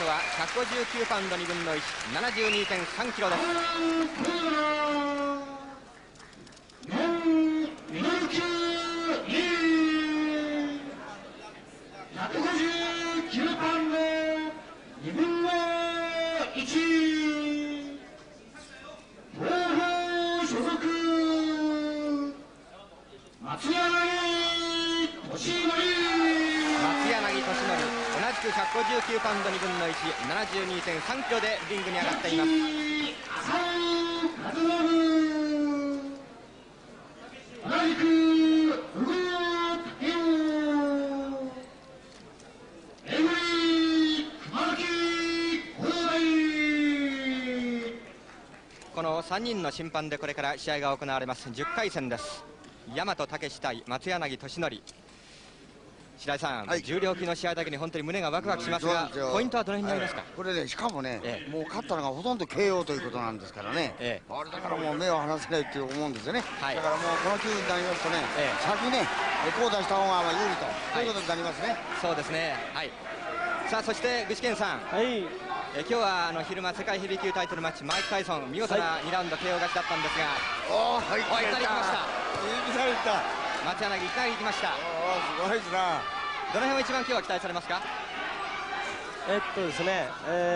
は159パウンド2分の1、72.3 キロです。 159パウンド2分の1、東邦所属松柳俊則。 松柳俊則、同じく159パウンド2分の1、72.3 キロでリングに上がっています。 同じく福岡武雄、エブリ熊崎浩大。 この3人の審判でこれから試合が行われます10回戦です。大和武史対松柳俊則。白井さん、はい、重量級の試合だけに本当に胸がワクワクしますが、ポイントはどの辺になりますか？ これね、しかもね、もう勝ったのがほとんど KO ということなんですからね、あれだからもう目を離せないって思うんですよね、だからもうこの球になりますとね、先ね、こう出した方が有利ということになりますね。 そうですね、はい、さあそして具志堅さん、今日は昼間世界ヘビー級タイトルマッチ、マイク・タイソン見事な2ラウンド KO 勝ちだったんですが、いきなり行きました。松柳いきなり行きました。 すごいですな。 どの辺を一番今日は期待されますか？ ですね、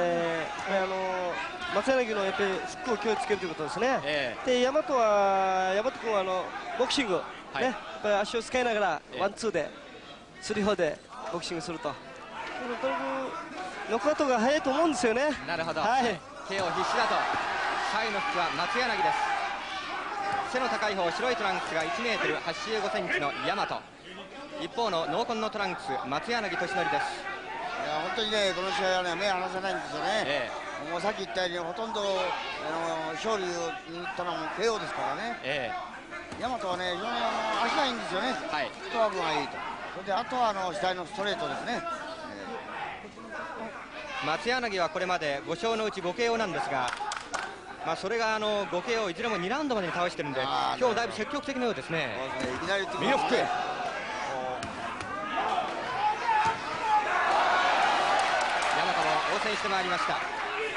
松柳のやっぱりフックを気をつけるということですね。で大和君はボクシング、ね、やっぱり足を使いながらワンツーでスリーフォーでボクシングすると、ノックアウトが早いと思うんですよね。 なるほど、KO 必死だと。サイの服は松柳です。背の高い方、白いトランクスが 1m85cm の大和、一方の濃紺のトランクス松柳俊則です。 いや本当にね、この試合はね、目を離せないんですよね、もうさっき言ったようにほとんど勝利を握ったのも KO ですからね、大和はね、非常に足がいいんですよね、フットワークがいいと。それであとは左のストレートですね。 松柳はこれまで5勝のうち5 KO なんですが、それが5 KO いずれも2ラウンドまでに倒してるんで、今日だいぶ積極的のようですね。 いきなり右のフック、大和も応戦してまいりました。ワ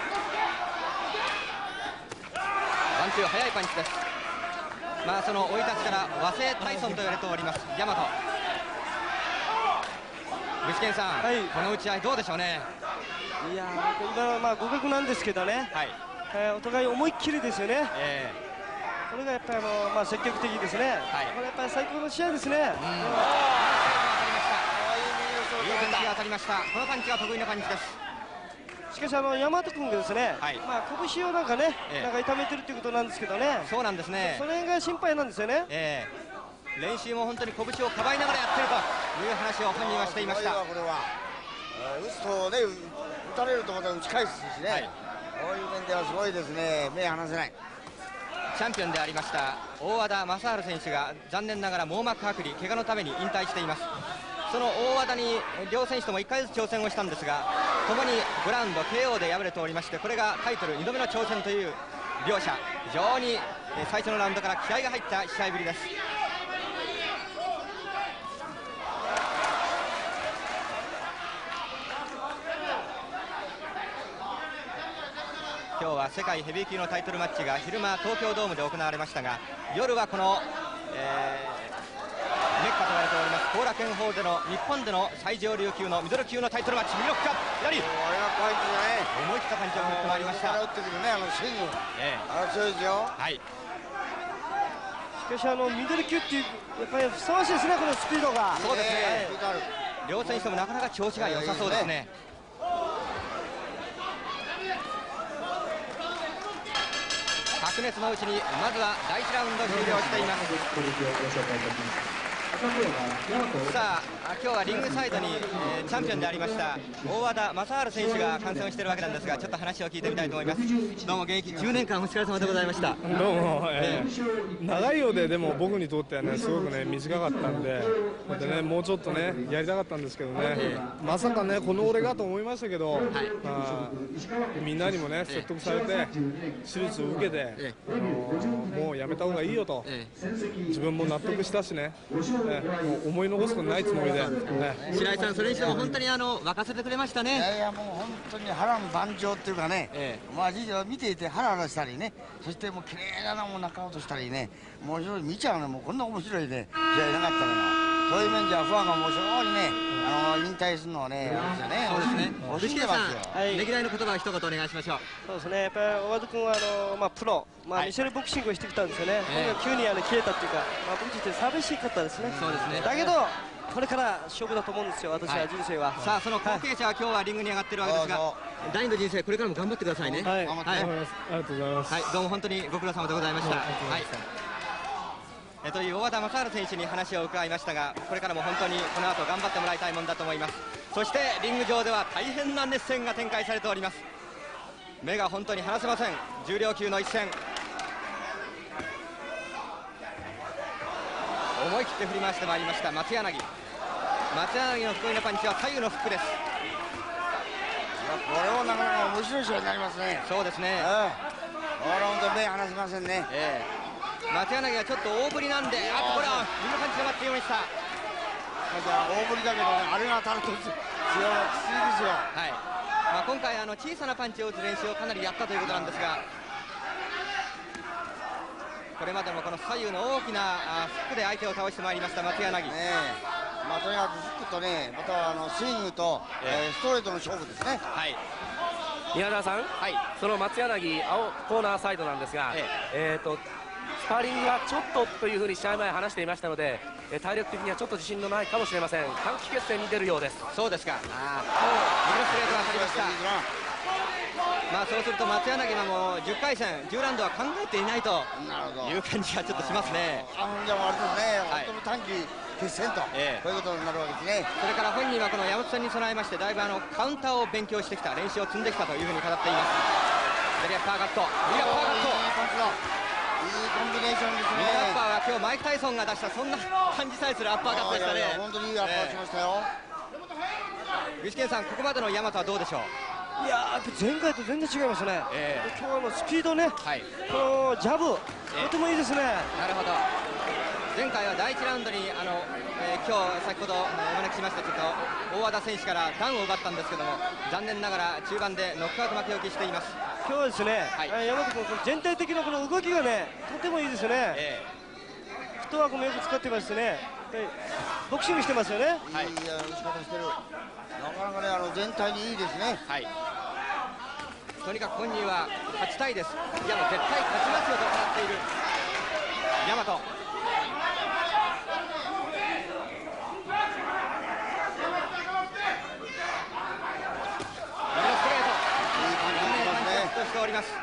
ンツー速いパンチです。その追い立ちから和製タイソンと言われております大和。具志堅さん、この打ち合いどうでしょうね。 いや今は互角なんですけどね、お互い思いっきりですよね、これがやっぱり積極的ですね、これやっぱり最高の試合ですね。いいパンチが当たりました。このパンチが得意なパンチです。 しかし大和君がですね、拳をなんか痛めてるということなんですけどね。 そうなんですね。 その辺が心配なんですよね。 練習も本当に拳をかばいながらやってるという話を本人はしていました。 これは打つとね、打たれるとまた打ち返すしね、こういう面ではすごいですね、目離せない。 チャンピオンでありました大和田正治選手が残念ながら網膜剥離、怪我のために引退しています。その大和田に両選手とも1回ずつ挑戦をしたんですが、ともに5ラウンド KO で敗れておりまして、これがタイトル2度目の挑戦という両者、非常に最初のラウンドから気合が入った試合ぶりです。今日は世界ヘビー級のタイトルマッチが昼間東京ドームで行われましたが、夜はこの、メッカと言われております後楽園ホールでの日本での最上流級のミドル級のタイトルマッチ、ミロッカやり思い切ったパンチを振ってまいりました。 打ってくるね、スイング、強いですよ。 しかしミドル級っていうやっぱりふさわしいですね、このスピードが。 そうですね、両選手ともなかなか調子が良さそうですね。白熱のうちにまずは第1ラウンド終了しています。さあ今日はリングサイドに、チャンピオンでありました大和田正治選手が観戦をしているわけなんですが、ちょっと話を聞いてみたいと思います。どうも現役10年間お疲れ様でございました。 どうも、長いようで、でも僕にとってはねすごくね短かったんで、もうちょっとねやりたかったんですけどね、まさかねこの俺がと思いましたけど、みんなにもね説得されて手術を受けて、もうやめた方がいいよと、自分も納得したしね、もう思い残すことないつもりでで、 白井さん、それにしても本当に沸かせてくれましたね。 いやいや、もう本当に波乱万丈っていうかね、まあ、実は見ていてハラハラしたりね、そしてもう綺麗なのも中落としたりね、もう非常に見ちゃうの、もうこんな面白いね、試合なかったのよ。そういう面じゃ、ファンがもう非常にね、引退するのはね、 そうですね。 惜しんでますよ。 ねぎらいの言葉を一言お願いしましょう。 そうですね、やっぱり大和田君はプロ、ミシェルボクシングをしてきたんですよね、今回急に消えたっていうか、僕として寂しかったですね。 そうですね。 だけどこれから勝負だと思うんですよ、私は人生は。 さあ、その後継者は今日はリングに上がってるわけですが、第二の人生これからも頑張ってくださいね。 はい、ありがとうございます。 はい、どうも本当にご苦労様でございました。という大和田正治選手に話を伺いましたが、これからも本当にこの後頑張ってもらいたいもんだと思います。そしてリング上では大変な熱戦が展開されております。目が本当に離せません。重量級の一戦、思い切って振り回してまいりました松柳。松柳の得意なパンチは左右のフックです。 これもなかなか面白い試合になりますね。 そうですね。 本当目離せませんね。 松柳はちょっと大振りなんで、これは右のパンチが待っていました。 大振りだけどね、あれが当たると強いですよ。 はい。今回小さなパンチを打つ練習をかなりやったということなんですが、これまでもこの左右の大きなフックで相手を倒してまいりました松柳。 とにかくフックとね、またはスイングと、ストレートの勝負ですね。 宮田さん、その松柳青コーナーサイドなんですが、スパーリングがちょっとというふうに試合前話していましたので、体力的にはちょっと自信のないかもしれません。短期決戦に出るようです。 そうですか。右のストレートが当たりました。そうすると松柳はもう10回戦10ラウンドは考えていないという感じがちょっとしますね。 じゃああれですね、本当に短期決戦と、こういうことになるわけですね。 それから本人はこの山本戦に備えまして、だいぶカウンターを勉強してきた、練習を積んできたというふうに語っています。左アッパーカット、右アッパーカット、 いいコンビネーションですね。 右アッパーは今日マイク・タイソンが出したそんな感じさえするアッパーカットでしたね。 本当にいいアッパーしましたよ。 具志堅さん、ここまでの大和はどうでしょう。 いや前回と全然違いますね。今日はスピードね、このジャブ、とてもいいですね。 なるほど。前回は第1ラウンドに今日先ほどお招きしましたちょっと大和田選手からダウンを奪ったんですけども、残念ながら中盤でノックアウト負けを喫しています。 今日はですね、山本君全体的なこの動きがね、とてもいいですよね。フットワークもよく使ってますね。ボクシングしてますよね。 いい打ち方してる。なかなかね、全体にいいですね。 とにかく本人は勝ちたいです。いやもう絶対勝ちますよと語っている大和。しております。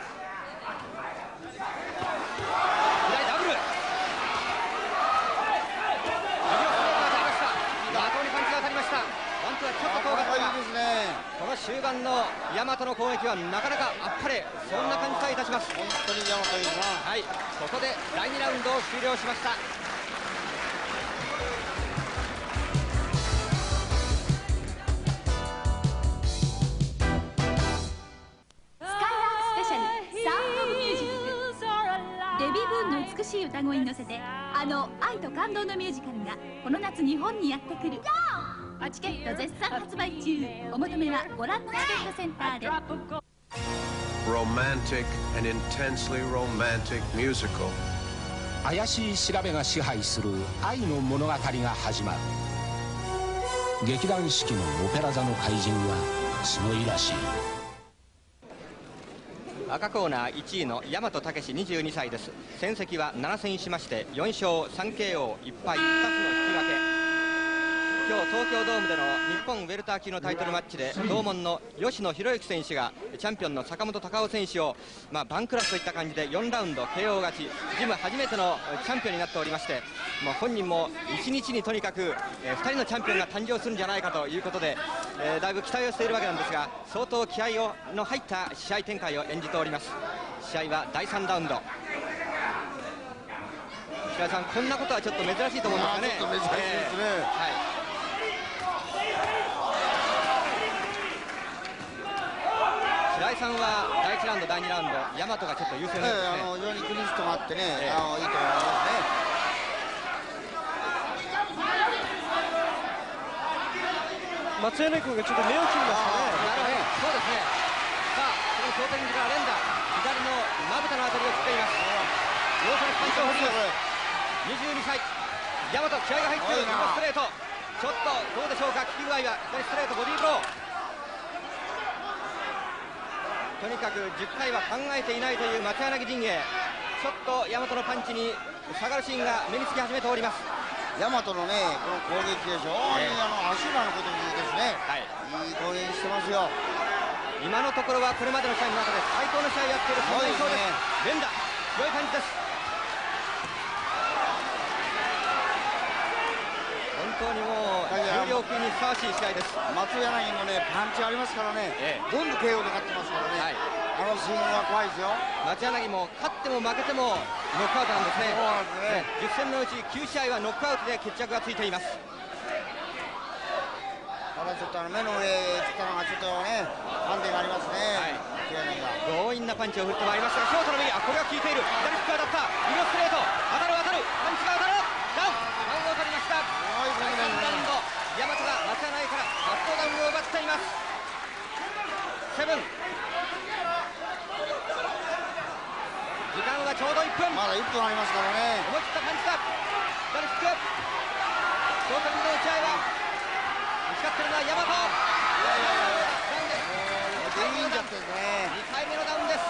左ダブル。右のストレートが当たりました。的にパンチが当たりました。ワンツーはちょっと遠かったが、この終盤の大和の攻撃はなかなかあっぱれ、そんな感じさえいたします。 本当に大和いいな。 ここで第2ラウンドを終了しました。 美しい歌声に乗せて愛と感動のミュージカルがこの夏日本にやってくる。チケット絶賛発売中。お求めはご覧のチケットセンターで。 Romantic and intensely romantic musical. 怪しい調べが支配する愛の物語が始まる。劇団四季のオペラ座の怪人はすごいらしい。 赤コーナー1位の大和武史22歳です。戦績は7戦しまして4勝 3KO 1敗2つの引き分け。今日東京ドームでの日本ウェルター級のタイトルマッチで同門の吉野博之選手がチャンピオンの坂本隆夫選手をバンクラスといった感じで4ラウンド KO 勝ち、ジム初めてのチャンピオンになっておりまして、本人も1日にとにかく2人のチャンピオンが誕生するんじゃないかということで、だいぶ期待をしているわけなんですが、相当気合の入った試合展開を演じております。試合は第3ラウンド。白井さん、こんなことはちょっと珍しいと思うんですよね。 ちょっと珍しいですね。 白井さんは第1ラウンド、第2ラウンド、大和がちょっと優勢なんですね。 非常にクリストがあってね、いいと思いますね。 松柳君がちょっと目を切りましたね。 そうですね。さあこの頂点から連打、左のまぶたのあたりを切っています。両手のパンチを振ります。22歳大和、気合が入っている。ストレートちょっとどうでしょうか、効き具合は。左ストレートボディーブロー、とにかく10回は考えていないという松柳陣営。ちょっと大和のパンチに下がるシーンが目につき始めております。 大和のね、この攻撃で非常に足場のことですね、いい攻撃してますよ。 今のところはこれまでの試合の中で最高の試合をやっているそんな印象です。連打強い感じです。本当にもう重量級にふさわしい試合です。 松柳もね、パンチありますからね、全部 KO で勝ってますからね、あのスイングは怖いですよ。 松柳も勝っても負けてもノックアウトなんですね。10戦のうち9試合はノックアウトで決着がついています。 ただちょっと目の上来たのがちょっとね、ハンデになりますね。 強引なパンチを振ってまいりましたが、ショートの右、これは効いている。左フック当たった、右のストレート、当たる、パンチが当たる、ダウンを取りました。第3ラウンド、大和が松柳からマットダウンを奪っています。セブン、時間はちょうど1分、 まだ1分ありますからね。 思い切ったパンチだ。左フック、ショート右の打ち合いは打ち勝っているのは大和。2回目のダウンです。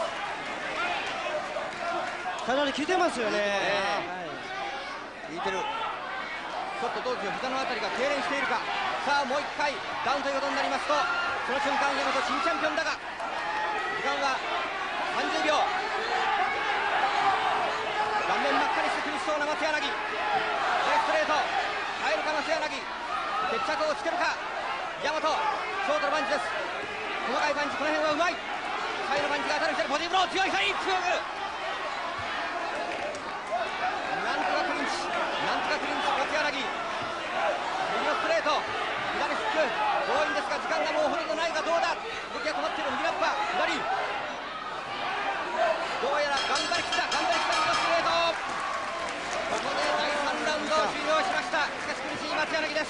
かなり効いてますよね。 効いてる。 ちょっとどうでしょう、膝のあたりが痙攣しているか。さあもう1回ダウンということになりますと、その瞬間大和新チャンピオンだが、時間は30秒。顔面真っ赤にして苦しそうな松柳、ストレート耐えるか松柳、決着をつけるか大和。ショートのパンチです。細かいパンチ、この辺はうまい。サイドパンチが当たる左ボディーブロー、強い左強く、なんとかクリンチ、松柳、右のストレート、左フック強引ですが、時間がもうほとんどないが、どうだ、動きが止まっている。右ラッパー左、どうやら頑張りきった、右のストレート。ここで第3ラウンドを終了しました。しかし苦しい松柳です。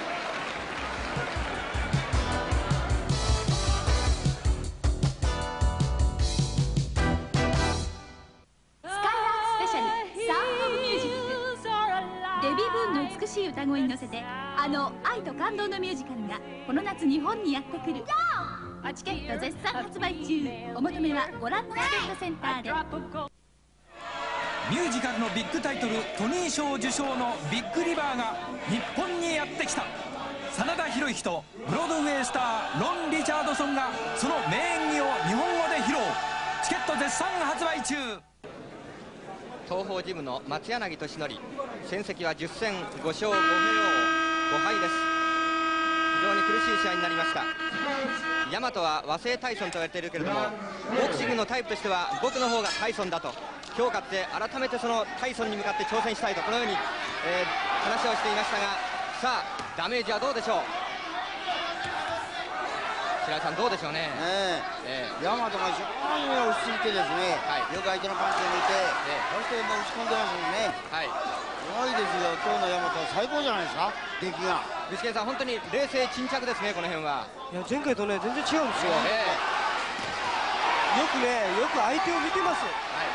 美しい歌声に乗せて、あの愛と感動のミュージカルがこの夏日本にやってくる。チケット絶賛発売中。お求めはご覧のチケットセンターで。 ミュージカルのビッグタイトルトニー賞受賞のビッグリバーが日本にやってきた。真田広之とブロードウェイスターロン・リチャードソンがその名演技を日本語で披露。チケット絶賛発売中。 東邦ジムの松柳俊則、戦績は10戦5勝5敗です。非常に苦しい試合になりました。大和は和製タイソンと言われているけれども、ボクシングのタイプとしては僕の方がタイソンだと、今日勝って改めてそのタイソンに向かって挑戦したいと、このように、話をしていましたが、さあダメージはどうでしょう。白井さんどうでしょうね。 大和が非常に落ち着いてですね、よく相手のパンチを抜いて、そしてもう打ち込んでますもんね。すごいですよ、今日の大和は最高じゃないですか、出来が。 具志堅さん、本当に冷静沈着ですね、この辺は。 いや、前回とね全然違うんですよ。よく相手を見てます。さ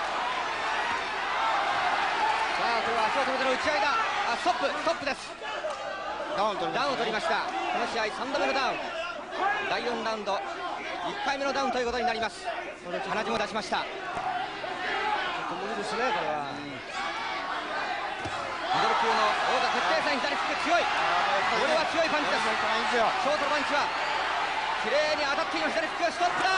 あこれは足を止めての打ち合いだ。ストップです。ダウンを取りました。この試合3度目のダウン。第4ラウンド1回目のダウンということになります。鼻血も出しました。ちょっと無理ですね、これは。 ミドル級の王座決定戦、左フック強い。これは強いパンチです。ショートのパンチは綺麗に当たっています。左フック、ストップだ。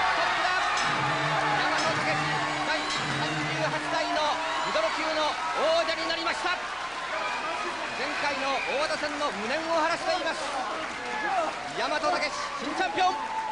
山野武史、第38代のミドル級の王者になりました。前回の大和戦の無念を晴らしています。大和武史新チャンピオン。